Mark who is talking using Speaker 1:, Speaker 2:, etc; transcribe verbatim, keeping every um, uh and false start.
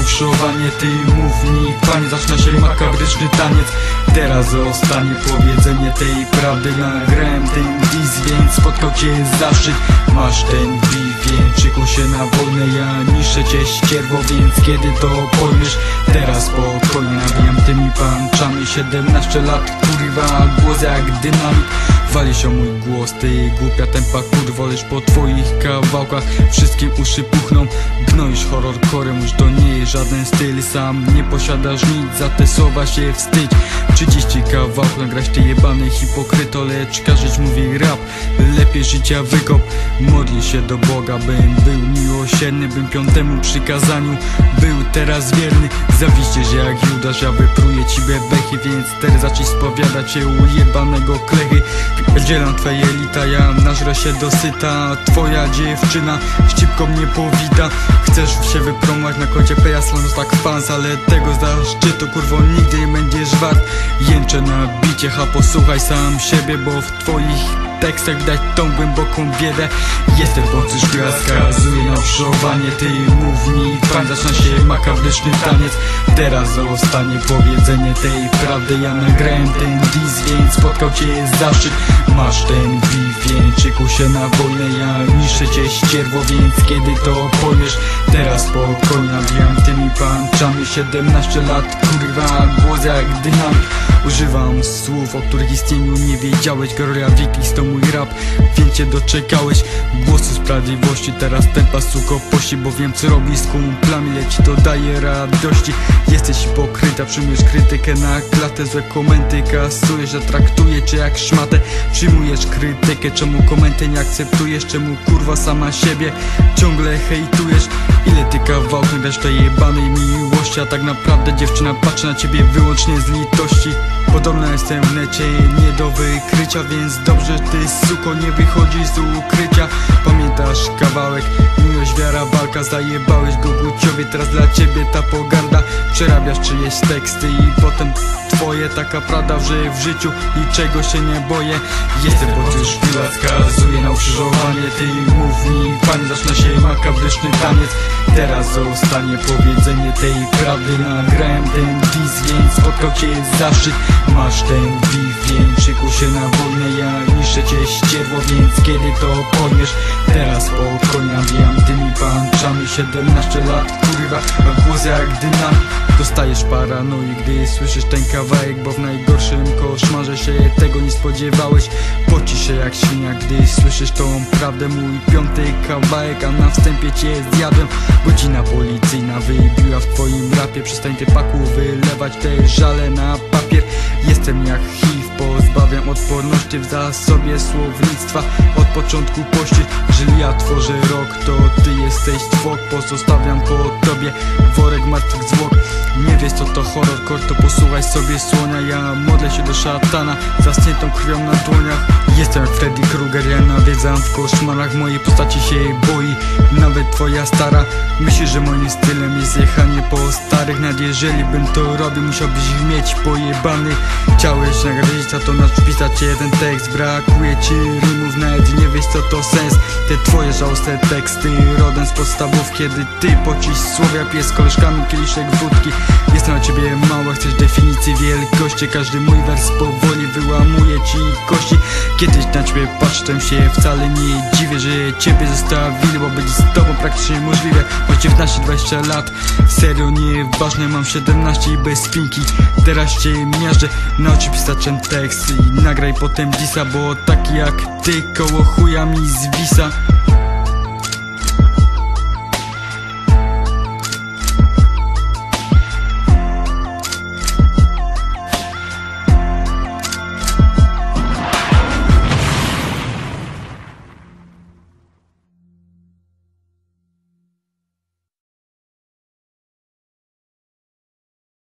Speaker 1: nauszowanie. Ty mów mi, panie, zaczyna się makabryczny taniec. Teraz zostanie powiedzenie tej prawdy. Nagrałem ten dis, więc spotkał cię zaszczyt. Masz ten beat, szykuj się na wojnę. Ja niszczę cię ścierwo, więc kiedy to pojmiesz? Teraz spokojnie nabijam tymi panczami. Siedemnaście lat, kurwa, głos jak dynamit. Wali się mój głos, ty głupia tempa kurwo. Lecz po twoich kawałkach wszystkim uszy puchną. Gnoisz horrorcorem, już to nie jest żaden styl. Sam nie posiadasz nic, za te słowa się wstydź. trzydzieści kawałków nagrać, ty jebany hipokryto. Lecz każdy mówi rap, lepiej życia wykop. Modli się do Boga, bym był miłosierny, bym piątemu przykazaniu był teraz wierny. Zawiście, że jak Judasz ja wypruję ci bebechy, więc teraz zacznij spowiadać się u jebanego klechy. Dzielam twoje elita, ja nażrę się dosyta. Twoja dziewczyna ścipką mnie powita. Chcesz się wypromować na koncie Pejaslan, to tak fans, ale tego zaszczytu kurwo nigdy nie będziesz wart. Jęczę na bicie, ha, posłuchaj sam siebie, bo w twoich tekstach widać tą głęboką biedę. Jestem bądź szpila, skazuje na uszanowanie. Ty mów mi, pan, zaczyna się makabryczny taniec. Teraz zostanie powiedzenie tej prawdy. Ja nagrałem ten dis, więc spotkał cię zaszczyt. Masz ten beat, szykuj się na wojnę. Ja niszczę cię ścierwo, więc kiedy to pojmiesz? Teraz spokojnie nabijam tymi panczami. Siedemnaście lat, kurwa, głos jak dynamit. Używam słów, o których istnieniu nie wiedziałeś. Gloria Victis to mój rap, więc cię doczekałeś. Głosu sprawiedliwości, teraz tempa suko pości. Bo wiem co robisz z kumplami, lecz to daje radości. Jesteś hipokryta, przyjmujesz krytykę na klatę. Złe komenty kasujesz, że traktuję cię jak szmatę. Przyjmujesz krytykę, czemu komenty nie akceptujesz? Czemu kurwa sama siebie ciągle hejtujesz? Ile ty kawałków dasz tej jebanej miłości? A tak naprawdę dziewczyna patrzy na ciebie wyłącznie z litości. Podobno jestem w necie, nie do wykrycia, więc dobrze ty suko nie wychodzisz z ukrycia. Pamiętasz kawałek, miłość, wiara, walka. Zajebałeś go Guciowie, teraz dla ciebie ta pogarda. Przerabiasz czyjeś teksty i potem twoje. Taka prawda, że w życiu niczego się nie boję. Jestem bo już chwila, skazuje na ukrzyżowanie. Ty mów mi, panie, zaczyna się makabryczny taniec. Teraz zostanie powiedzenie tej prawdy. Nagrałem ten dis, więc spotkał cię zaszczyt. Masz ten beat, szykuj się na wojnę. Ja niszczę cię ścierwo, więc kiedy to pojmiesz? Teraz spokojnie nabijam tymi panczami. Siedemnaście lat, kurwa, a głos jak dynamit. Dostajesz paranoi, gdy słyszysz ten kawałek, bo w najgorszym koszmarze się tego nie spodziewałeś. Poci się jak świnia, gdy słyszysz tą prawdę. Mój piąty kawałek, a na wstępie cię zjadłem. Godzina policyjna wybiła w twoim rapie. Przestań ty paku wylewać te żale na papier. Jestem jak H I V, pozbawiam odporności w zasobie słownictwa. Od początku pościg, jeżeli ja tworzę rok, to ty jesteś twok. Pozostawiam po tobie worek martwych zwłok. Nie wiesz co to horrorcore, to posłuchaj sobie słonia. Ja modlę się do szatana, zaschniętą krwią na dłoniach. Jestem jak Freddy Krueger, ja nawiedzam w koszmarach. Mojej postaci się boi, nawet twoja stara. Myślisz, że moim stylem jest jechanie po starych. Nawet jeżeli bym to robił, musiałbyś mieć pojebany. Chciałeś nagrodzić, a to napisać jeden tekst. Brakuje ci rymów, nawet nie wiesz co to sens. Te twoje żałosne teksty rodem z podstawów, kiedy ty pocisz słowia, pies z koleżkami, kieliszek wódki. Jestem na ciebie mała, chcesz definicji wielkości. Każdy mój wers powoli wyłamuje ci kości. Kiedyś na ciebie patrzę się, wcale nie dziwię, że ciebie zostawili, bo być z tobą praktycznie możliwe. Masz dziewiętnaście dwadzieścia lat, serio nieważne, mam siedemnaście i bez spinki. Teraz cię miażdżę, nauczy pisać ten tekst i nagraj potem disa, bo taki jak ty koło chuja mi zwisa.